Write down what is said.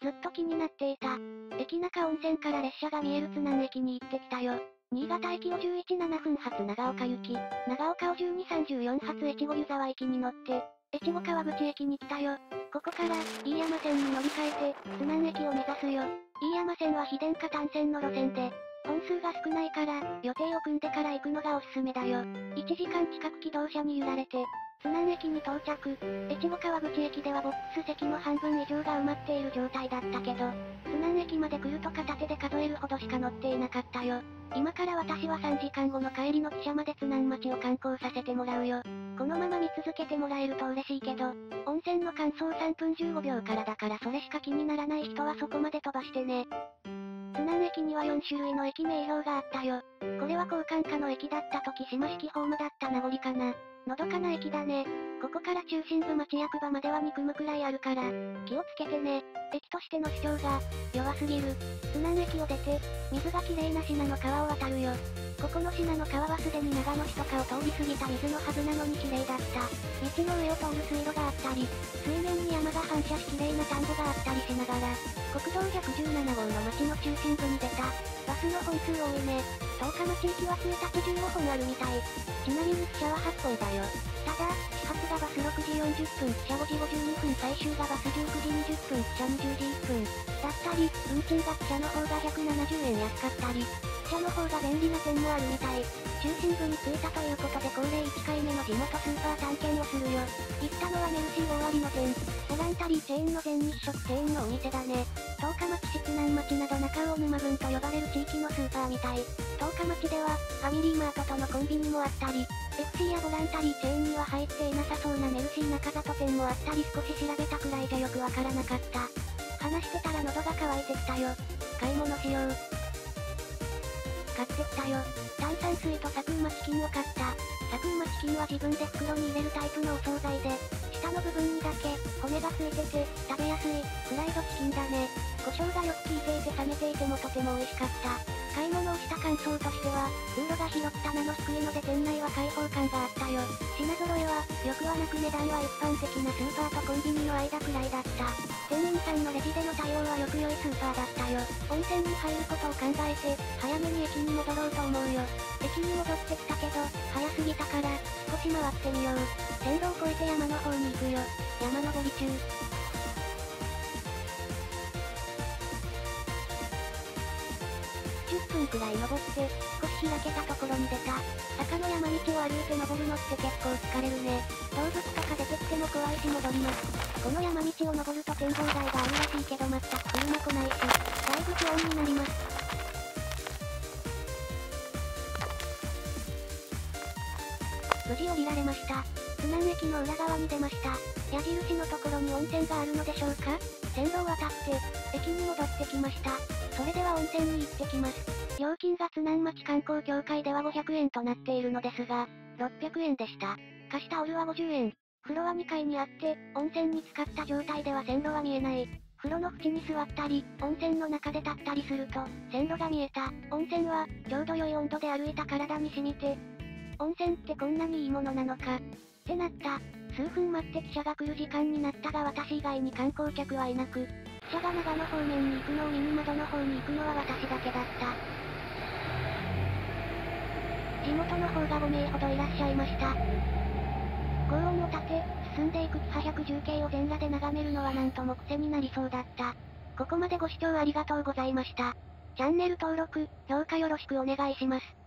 ずっと気になっていた。駅中温泉から列車が見える津南駅に行ってきたよ。新潟駅を11、7分発長岡行き、長岡を12、34発越後湯沢駅に乗って、越後川口駅に来たよ。ここから、飯山線に乗り換えて、津南駅を目指すよ。飯山線は非電化単線の路線で、本数が少ないから、予定を組んでから行くのがおすすめだよ。1時間近く気動車に揺られて、津南駅に到着。越後川口駅ではボックス席の半分以上が埋まっている状態だったけど、津南駅まで来ると片手で数えるほどしか乗っていなかったよ。今から私は3時間後の帰りの汽車まで津南町を観光させてもらうよ。このまま見続けてもらえると嬉しいけど、温泉の感想3分15秒からだからそれしか気にならない人はそこまで飛ばしてね。津南駅には4種類の駅名標があったよ。これは交換化の駅だった時島式ホームだった名残かな。のどかな駅だね。ここから中心部町役場までは2組くらいあるから、気をつけてね。駅としての主張が、弱すぎる。津南駅を出て、水がきれいな信濃川を渡るよ。ここの信濃川はすでに長野市とかを通り過ぎた水のはずなのにきれいだった。道の上を通る水路があったり、水面に山が反射しきれいな田んぼがあったりしながら、国道117号の町の中心部に出た。バスの本数多いね。十日町行きは1日15本あるみたい。ちなみに汽車は8本だよ。ただ、始発がバス6時40分、汽車5時52分、最終がバス19時20分、汽車20時1分。だったり、運賃が汽車の方が170円安かったり、汽車の方が便利な点もあるみたい。中心部に着いたということで恒例1回目の地元スーパー探検をするよ。行ったのはメルシー大割の店。ボランタリーチェーンの全日食チェーンのお店だね。十日町市津南町など中尾沼郡と呼ばれる地域のスーパーみたい。十日町では、ファミリーマートとのコンビニもあったり、FC やボランタリーチェーンには入っていなさそうなメルシー中里店もあったり少し調べたくらいじゃよくわからなかった。話してたら喉が渇いてきたよ。買い物しよう。買ってきたよ。炭酸水とサクうまチキンを買った。サクうまチキンは自分で袋に入れるタイプのお惣菜で、下の部分にだけ、骨がついてて、食べやすい、フライドチキンだね。胡椒がよく効いていて冷めていてもとても美味しかった。買い物をした感想としては、通路が広く棚の低いので店内は開放感があったよ。品揃えは、よくはなく値段は一般的なスーパーとコンビニの間くらいだった。店員さんのレジでの対応はよく良いスーパーだったよ。温泉に入ることを考えて、早めに駅に戻ろうと思うよ。駅に戻ってきたけど、早すぎたから、少し回ってみよう。線路を越えて山の方に行くよ。山登り中。10分くらい登って、少し開けたところに出た。坂の山道を歩いて登るのって結構疲れるね。動物とか出てきても怖いし戻ります。この山道を登ると展望台があるらしいけど全く車来ないし、だいぶ不安になります。無事降りられました。津南駅の裏側に出ました。矢印のところに温泉があるのでしょうか？線路を渡って、駅に戻ってきました。それでは温泉に行ってきます。料金が津南町観光協会では500円となっているのですが、600円でした。貸しタオルは50円。風呂は2階にあって、温泉に浸かった状態では線路は見えない。風呂の縁に座ったり、温泉の中で立ったりすると、線路が見えた。温泉は、ちょうど良い温度で歩いた体に染みて、温泉ってこんなにいいものなのか。ってなった。数分待って汽車が来る時間になったが私以外に観光客はいなく、汽車が長野方面に行くのを見に窓の方に行くのは私だけだった。地元の方が5名ほどいらっしゃいました。轟音を立て、進んでいくキハ110系を全裸で眺めるのはなんとも癖になりそうだった。ここまでご視聴ありがとうございました。チャンネル登録、評価よろしくお願いします。